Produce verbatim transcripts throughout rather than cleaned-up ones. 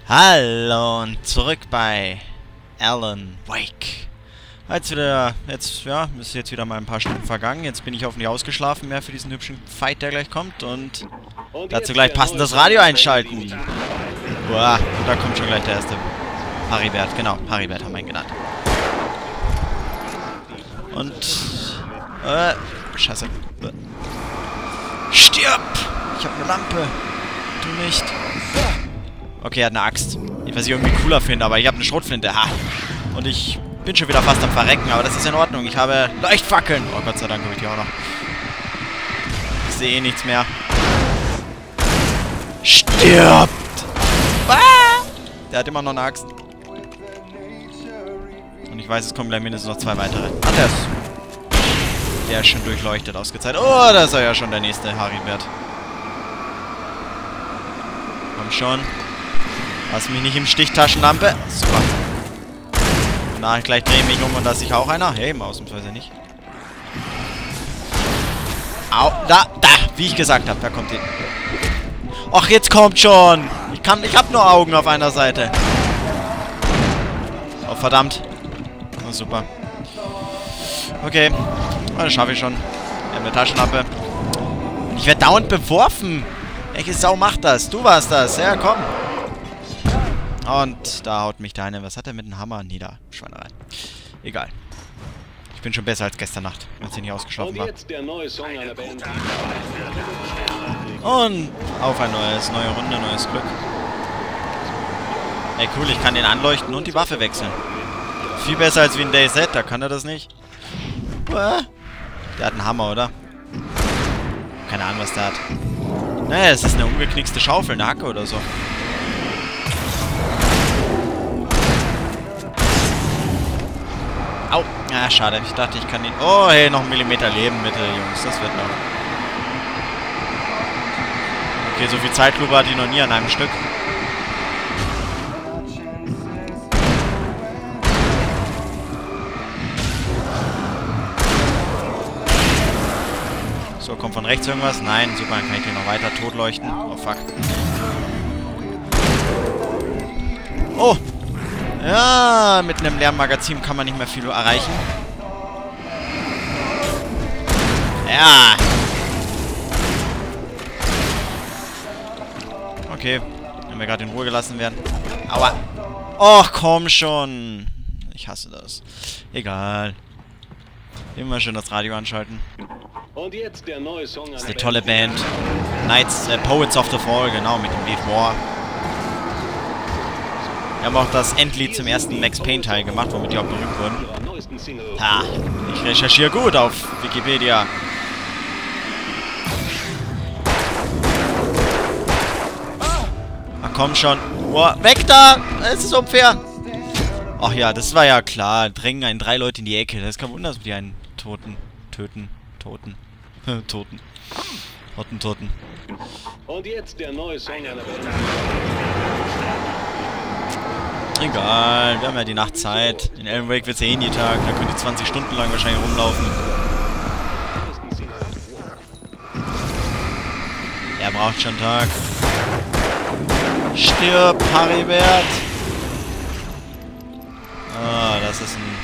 Hallo und zurück bei Alan Wake. Jetzt wieder, jetzt, ja, ist jetzt wieder mal ein paar Stunden vergangen. Jetzt bin ich hoffentlich ausgeschlafen mehr für diesen hübschen Fight, der gleich kommt. Und, und dazu gleich passend das Radio einschalten. Boah, und da kommt schon gleich der erste. Haribert, genau, Haribert haben wir ihn genannt. Und, äh, scheiße. Stirb! Ich hab eine Lampe. Du nicht. Okay, er hat eine Axt. Was ich irgendwie cooler finde, aber ich habe eine Schrotflinte. Ha! Und ich bin schon wieder fast am Verrecken, aber das ist in Ordnung. Ich habe Leuchtfackeln. Oh Gott sei Dank habe ich die auch noch. Ich sehe eh nichts mehr. Stirbt! Ah! Der hat immer noch eine Axt. Und ich weiß, es kommen gleich mindestens noch zwei weitere. Ah, der ist... Der ist schon durchleuchtet, ausgezeichnet. Oh, da ist er ja schon der nächste Haribert. Komm schon. Lass mich nicht im Stich, Taschenlampe. Super. Na, gleich drehe ich mich um und da ist sicher auch einer. Hey, ausnahmsweise nicht. Au, da, da, wie ich gesagt habe, da kommt die. Ach, jetzt kommt schon. Ich kann, ich habe nur Augen auf einer Seite. Oh, verdammt. Oh, super. Okay. Oh, das schaffe ich schon. Wir haben eine Taschenlampe. Ich werde dauernd beworfen. Welche Sau macht das? Du warst das. Ja, komm. Und da haut mich der eine. Was hat er mit dem Hammer nieder? Schweinerei. Egal. Ich bin schon besser als gestern Nacht, als ich nicht ausgeschlafen war. Und auf ein neues, neue Runde, neues Glück. Ey, cool, ich kann den anleuchten und die Waffe wechseln. Viel besser als wie in DayZ, da kann er das nicht. Der hat einen Hammer, oder? Keine Ahnung, was der hat. Naja, es ist eine umgeknickste Schaufel, eine Hacke oder so. Au. Ah, schade. Ich dachte, ich kann ihn... Oh, hey, noch einen Millimeter leben, bitte, Jungs. Das wird noch. Okay, so viel Zeitlupe hatte ich noch nie an einem Stück. So, kommt von rechts irgendwas? Nein, super, dann kann ich den noch weiter totleuchten. Oh, fuck. Oh! Ja, mit einem leeren Magazin kann man nicht mehr viel erreichen. Ja! Okay, wenn wir gerade in Ruhe gelassen werden. Aua! Och, komm schon! Ich hasse das. Egal. Immer schön das Radio anschalten. Und jetzt der neue Song. Das ist eine tolle Band. Knights, äh, Poets of the Fall, genau, mit dem Lied War. Wir haben auch das Endlied zum ersten Max Payne Teil gemacht, womit die auch berühmt wurden. Ha, ich recherchiere gut auf Wikipedia. Ach komm schon. Oh, weg da! Es ist unfair. Ach ja, das war ja klar. Drängen einen drei Leute in die Ecke. Das ist kein Wunder, dass die einen Toten töten. Toten. Toten. Hottentoten. Und jetzt der neue Song einer Band. Egal, wir haben ja die Nacht Zeit. In Alan Wake wird es ja eh nie Tag. Da könnt ihr zwanzig Stunden lang wahrscheinlich rumlaufen. Er braucht schon Tag. Stirb, Haribert! Ah, das ist ein...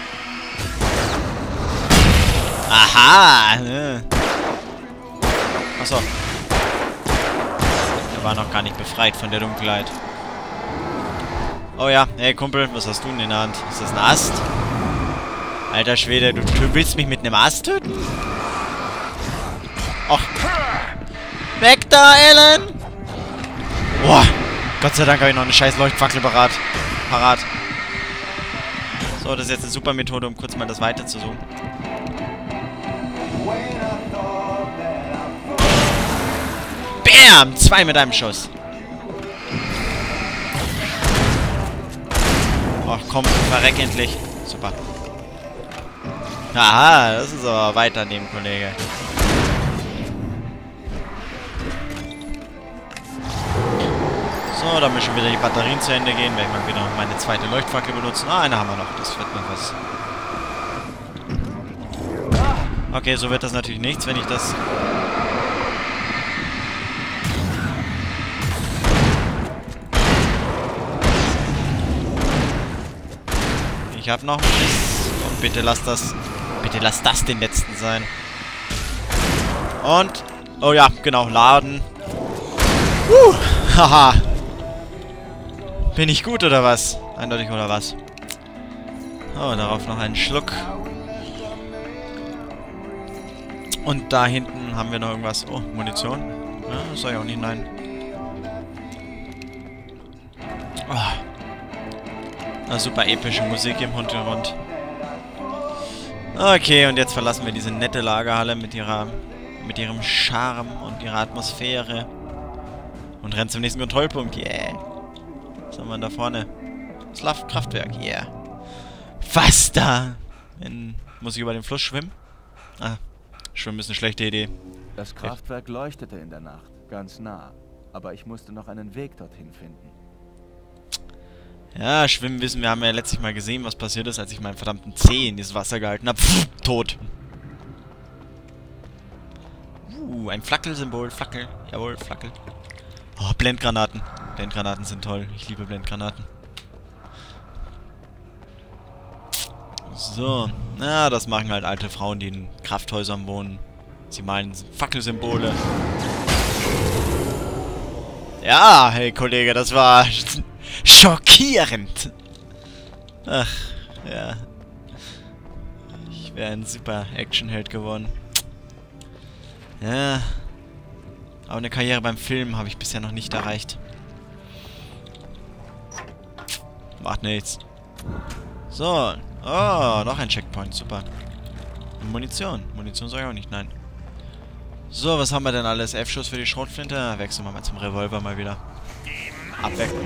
Aha! Ne. Achso. Er war noch gar nicht befreit von der Dunkelheit. Oh ja, hey Kumpel, was hast du denn in der Hand? Ist das ein Ast? Alter Schwede, du, du willst mich mit einem Ast töten? Och. Weg da, Alan! Boah, Gott sei Dank habe ich noch eine scheiß Leuchtfackel parat. parat. So, das ist jetzt eine super Methode, um kurz mal das Weite zu suchen. Bam! Zwei mit einem Schuss. Ach komm, verreck endlich. Super. Aha, das ist aber weit daneben, Kollege. So, da müssen wieder die Batterien zu Ende gehen. Werde ich mal wieder meine zweite Leuchtfackel benutzen. Ah, eine haben wir noch. Das wird noch was. Okay, so wird das natürlich nichts, wenn ich das... Ich habe noch ein bisschen. Und bitte lass das. Bitte lass das den letzten sein. Und. Oh ja, genau, laden. Uh, haha. Bin ich gut oder was? Eindeutig oder was? Oh, darauf noch einen Schluck. Und da hinten haben wir noch irgendwas. Oh, Munition. Ja, das soll ich auch nicht, nein. Oh. Na, super epische Musik im Hintergrund. Okay, und jetzt verlassen wir diese nette Lagerhalle mit ihrer, mit ihrem Charme und ihrer Atmosphäre. Und rennen zum nächsten Kontrollpunkt. Yeah. Was haben wir da vorne? Das Kraftwerk. Yeah. Was da? In, muss ich über den Fluss schwimmen? Ah, schwimmen ist eine schlechte Idee. Das Kraftwerk leuchtete in der Nacht, ganz nah. Aber ich musste noch einen Weg dorthin finden. Ja, schwimmen wissen wir, haben ja letztes Mal gesehen, was passiert ist, als ich meinen verdammten Zeh in dieses Wasser gehalten habe. Pff, tot. Uh, ein Flackelsymbol. Flackel. Jawohl, Flackel. Oh, Blendgranaten. Blendgranaten sind toll. Ich liebe Blendgranaten. So. Na, das machen halt alte Frauen, die in Krafthäusern wohnen. Sie meinen Fackelsymbole. Ja, hey Kollege, das war schockierend. Ach, ja. Ich wäre ein super Actionheld geworden. Ja. Aber eine Karriere beim Film habe ich bisher noch nicht erreicht. Macht nichts. So. Oh, noch ein Checkpoint. Super. Munition. Munition soll ich auch nicht, nein. So, was haben wir denn alles? Elf Schuss für die Schrotflinte. Wechseln wir mal zum Revolver mal wieder. Abwechseln.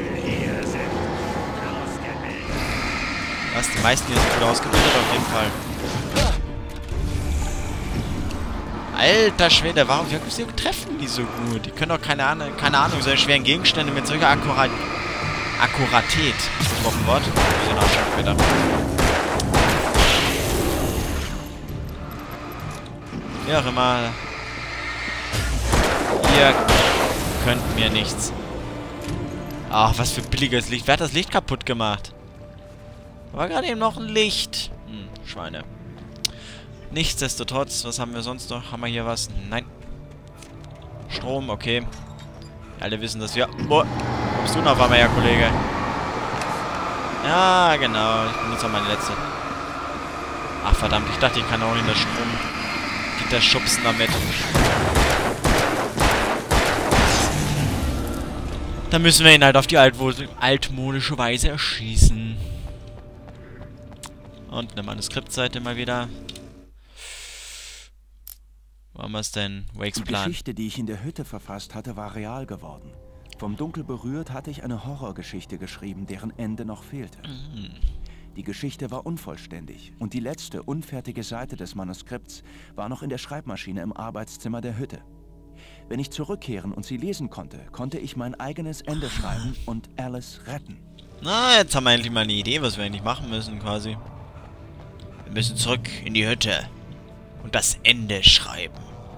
Was? Die meisten hier sind gut ausgebildet, auf jeden Fall. Alter Schwede, warum wir treffen die so gut? Die können doch keine Ahnung, keine Ahnung, solche schweren Gegenstände mit solcher Akkurat Akkuratät. Wort. Wir sind auch schon später. Wie auch immer. Ihr könnt mir nichts. Ach, was für billiges Licht. Wer hat das Licht kaputt gemacht? War gerade eben noch ein Licht. Hm, Schweine. Nichtsdestotrotz, was haben wir sonst noch? Haben wir hier was? Nein. Strom, okay. Alle wissen, dass wir... Boah, kommst du noch auf einmal her, Kollege? Ja, genau. Ich benutze auch meine letzte. Ach, verdammt. Ich dachte, ich kann auch in das Stromgitter schubsen damit. Dann müssen wir ihn halt auf die altmodische Weise erschießen. Und eine Manuskriptseite mal wieder. Wo haben wir es denn? Wakes Plan. Die Geschichte, die ich in der Hütte verfasst hatte, war real geworden. Vom Dunkel berührt hatte ich eine Horrorgeschichte geschrieben, deren Ende noch fehlte. Mhm. Die Geschichte war unvollständig und die letzte, unfertige Seite des Manuskripts war noch in der Schreibmaschine im Arbeitszimmer der Hütte. Wenn ich zurückkehren und sie lesen konnte, konnte ich mein eigenes Ende schreiben und Alice retten. Na, jetzt haben wir endlich mal eine Idee, was wir eigentlich machen müssen, quasi. Wir müssen zurück in die Hütte und das Ende schreiben.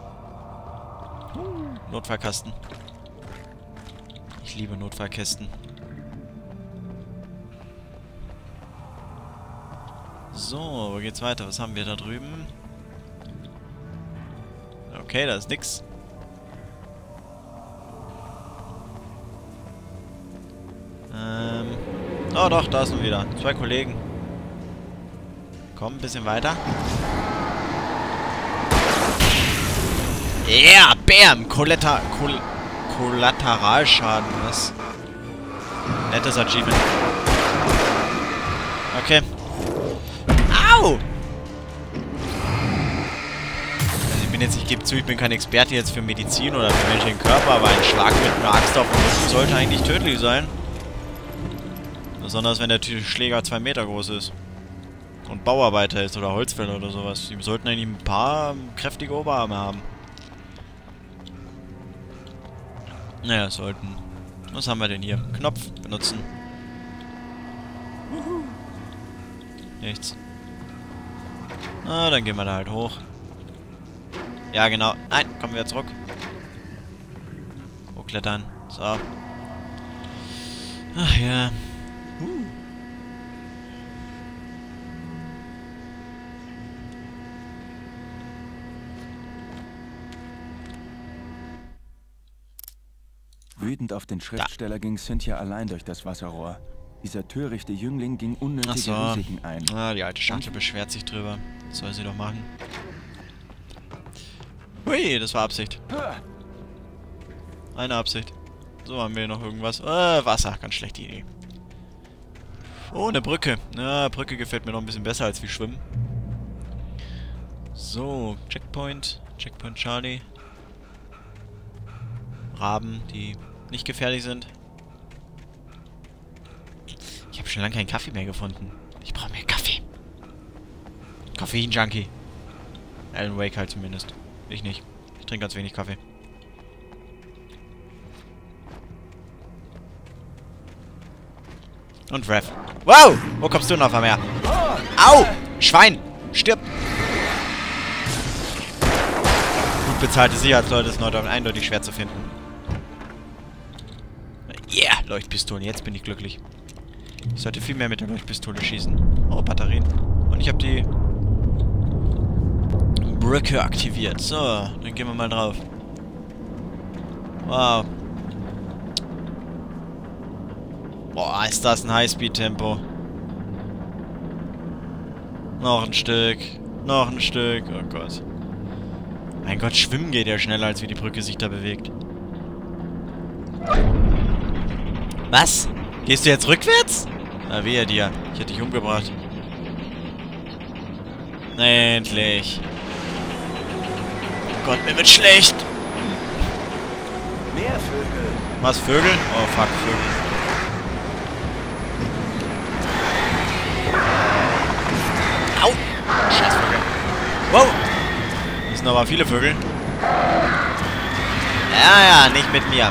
Notfallkasten. Ich liebe Notfallkästen. So, wo geht's weiter? Was haben wir da drüben? Okay, da ist nix. Ähm. Oh doch, da sind wir wieder. Zwei Kollegen. Komm, ein bisschen weiter. Yeah, bam! Kollater Kol Kollateralschaden, was? Nettes Achievement. Okay. Au! Also ich bin jetzt, ich gebe zu, ich bin kein Experte jetzt für Medizin oder für menschlichen Körper, aber ein Schlag mit einer Axt auf den Rücken sollte eigentlich tödlich sein. Besonders wenn der Schläger zwei Meter groß ist. Und Bauarbeiter ist oder Holzfäller oder sowas. Die sollten eigentlich ein paar kräftige Oberarme haben. Naja, sollten. Was haben wir denn hier? Knopf benutzen. Nichts. Na, dann gehen wir da halt hoch. Ja, genau. Nein, kommen wir zurück. Hochklettern. So. Ach ja. Wütend auf den Schriftsteller ging Cynthia allein durch das Wasserrohr. Dieser törichte Jüngling ging unnötige so. Risiken ein. Ah, die alte Schachtel beschwert sich drüber. Das soll sie doch machen. Hui, das war Absicht. Eine Absicht. So, haben wir noch irgendwas. Äh, Wasser. Ganz schlechte Idee. Oh, eine Brücke. Na, Brücke gefällt mir noch ein bisschen besser als wie Schwimmen. So, Checkpoint. Checkpoint Charlie. Raben, die nicht gefährlich sind. Ich habe schon lange keinen Kaffee mehr gefunden. Ich brauche mehr Kaffee. Koffein-Junkie. Alan Wake halt zumindest. Ich nicht. Ich trinke ganz wenig Kaffee. Und Rev. Wow! Wo kommst du noch einmal her? Au! Schwein! Stirb! Gut bezahlte Sicherheitsleute ist noch eindeutig schwer zu finden. Yeah! Leuchtpistolen. Jetzt bin ich glücklich. Ich sollte viel mehr mit der Leuchtpistole schießen. Oh, Batterien. Und ich habe die Brücke aktiviert. So, dann gehen wir mal drauf. Wow. Boah, ist das ein Highspeed-Tempo. Noch ein Stück. Noch ein Stück. Oh Gott. Mein Gott, schwimmen geht ja schneller, als wie die Brücke sich da bewegt. Was? Gehst du jetzt rückwärts? Na, wehe dir. Ich hätte dich umgebracht. Endlich. Oh Gott, mir wird schlecht. Mehr Vögel. Was, Vögel? Oh, fuck, Vögel. Au! Scheiß Vögel. Wow! Hier sind aber viele Vögel. Ja, ja, nicht mit mir.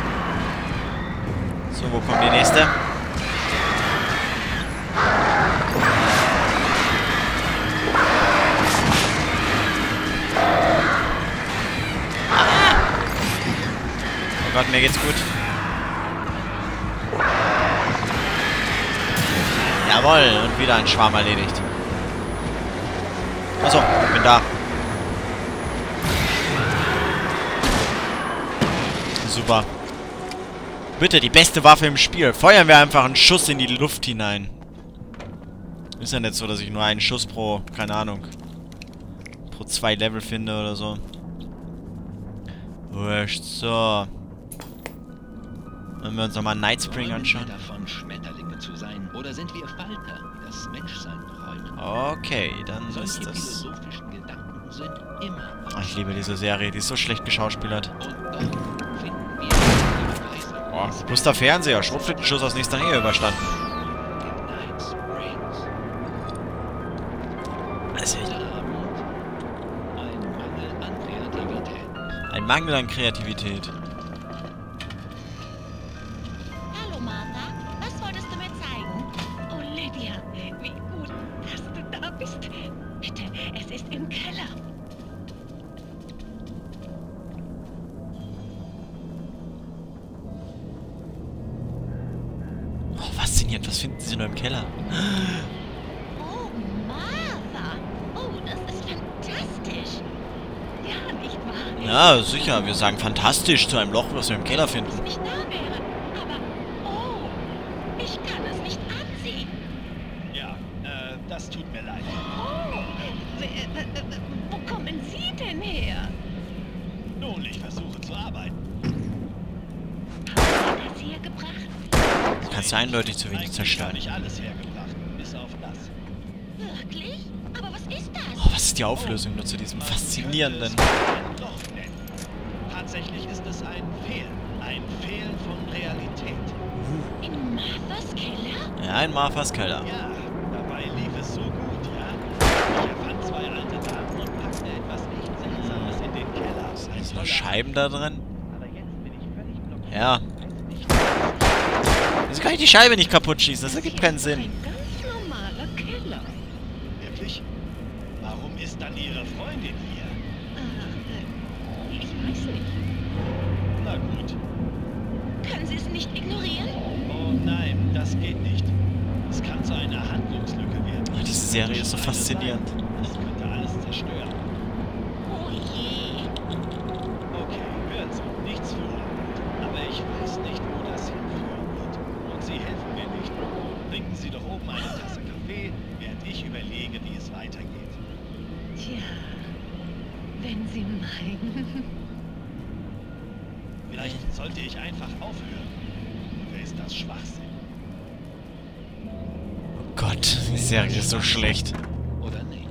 So, wo kommt die nächste? Ah! Oh Gott, mir geht's gut. Jawohl, und wieder ein Schwarm erledigt. Achso, ich bin da. Super. Bitte, die beste Waffe im Spiel. Feuern wir einfach einen Schuss in die Luft hinein. Ist ja nicht so, dass ich nur einen Schuss pro, keine Ahnung, pro zwei Level finde oder so. Wurscht, so. Wenn wir uns nochmal Night Spring anschauen. Davon, Schmetterlinge zu sein, oder sind wir Falter, die das Menschsein träumen? Okay, dann ist Solche das... philosophischen Gedanken sind immer... Oh, ich liebe diese Serie, die ist so schlecht geschauspielert. Und doch finden wir die Weise, Boah, bewusster Fernseher, Schrotflintenschuss aus nächster Nähe überstanden. Night Springs. Also, ich, Heute Abend ein Mangel an Kreativität. ein Mangel an Kreativität. Hallo Martha, was wolltest du mir zeigen? Oh Lydia, wie gut, dass du da bist. Bitte, es ist im Keller. Oh, faszinierend, was finden Sie nur im Keller? Oh Martha, oh, das ist fantastisch. Ja, nicht wahr? Ja, sicher, wir sagen fantastisch zu einem Loch, was wir im Keller Wenn finden. es nicht da wäre, aber oh, ich kann es nicht ansehen. Ja, äh, das tut mir leid. Oh, wer, äh, äh, wo kommen Sie denn her? Nun, ich versuche zu arbeiten. Haben Sie das hier gebracht? Du kannst du eindeutig zu wenig Eigentlich zerstören. habe ich alles hergebracht, bis auf das. Wirklich? Aber was ist das? Oh, was ist die Auflösung nur zu diesem faszinierenden... Man könnte es ein Loch nennen. Tatsächlich ist es ein Fehlen. Ein Fehlen von Realität. In Marthas Keller? Ja, ein Marthas Keller. Ja, dabei lief es so gut, ja. Ich erfand zwei alte Daten und packte etwas echt Seltsames in den Keller. Sind noch Scheiben da drin? Aber jetzt bin ich völlig blockiert. Ja. Weiß nicht, Wieso kann ich die Scheibe nicht kaputt schießen? Das ergibt keinen Sinn. Ein ganz normaler Keller. wirklich? Warum ist dann Ihre Freundin hier? Äh, ich weiß nicht. Na gut. Können Sie es nicht ignorieren? Oh nein, das geht nicht. Es kann zu einer Handlungslücke werden. Oh, diese Serie ist so faszinierend. Das könnte alles zerstören. Oh je. Okay, hören Sie, nichts für ungut. Aber ich weiß weitergeht. Tja, wenn Sie meinen. Vielleicht sollte ich einfach aufhören. Oder ist das Schwachsinn? Oh Gott, die Serie ist so schlecht. Oder nicht?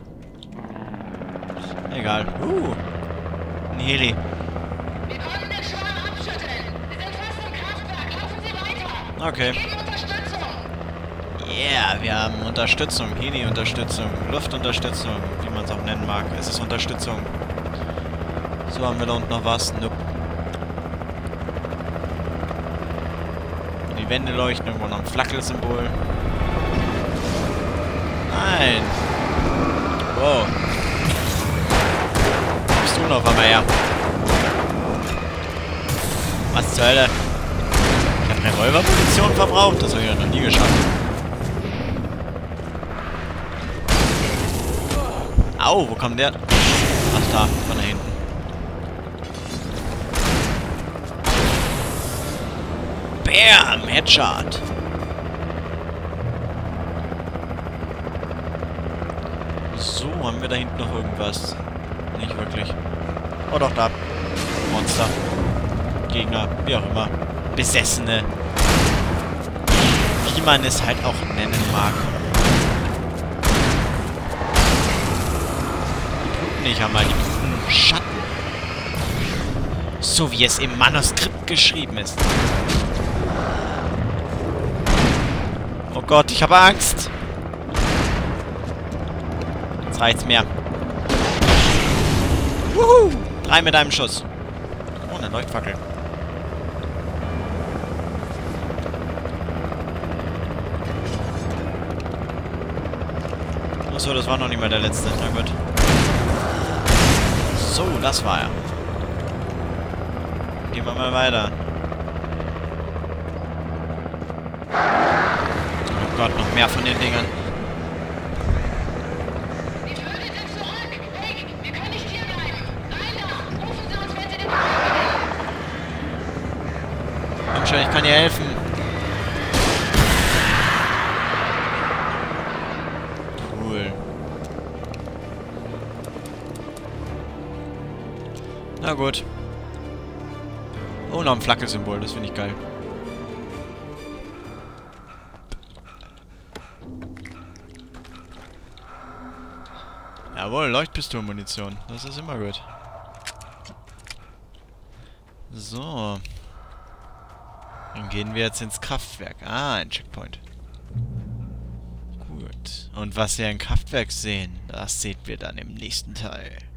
Egal. Uh, ein Heli. Wir konnten den Schwarm abschütteln. Wir sind fast im Kraftwerk. Laufen Sie weiter. Okay. Geben Unterstützung. Yeah, wir haben Unterstützung. Heli-Unterstützung. Luftunterstützung, wie man es auch nennen mag. Es ist Unterstützung. So, haben wir da unten noch was? Nope. Die Wände leuchten, irgendwo noch ein Flackelsymbol. Nein! Wow. Wo bist du noch einmal her? Was zur Hölle? Ich habe Revolvermunition verbraucht, das habe ich ja noch nie geschafft. Au, wo kommt der? Ach da, von da hinten. Bam! Headshot! So, haben wir da hinten noch irgendwas? Nicht wirklich. Oh doch, da. Monster. Gegner, wie auch immer. Besessene. Wie man es halt auch nennen mag. Ich habe mal die guten Schatten. So wie es im Manuskript geschrieben ist. Oh Gott, ich habe Angst. Jetzt reicht's mir. Wuhu! Drei mit einem Schuss. Oh, eine Leuchtfackel. Achso, das war noch nicht mal der letzte. Na gut. So, das war er. Gehen wir mal weiter. Oh Gott, noch mehr von den Dingern. Die Vögel sind zurück. Hey, wir können nicht hier bleiben. Nein, da. Rufen Sie uns, wenn Sie den Vögel Komm schon, ich kann dir helfen. Cool. Na gut. Oh, noch ein Flackelsymbol, das finde ich geil. Jawohl, Leuchtpistolenmunition. Das ist immer gut. So. Dann gehen wir jetzt ins Kraftwerk. Ah, ein Checkpoint. Gut. Und was wir im Kraftwerk sehen, das sehen wir dann im nächsten Teil.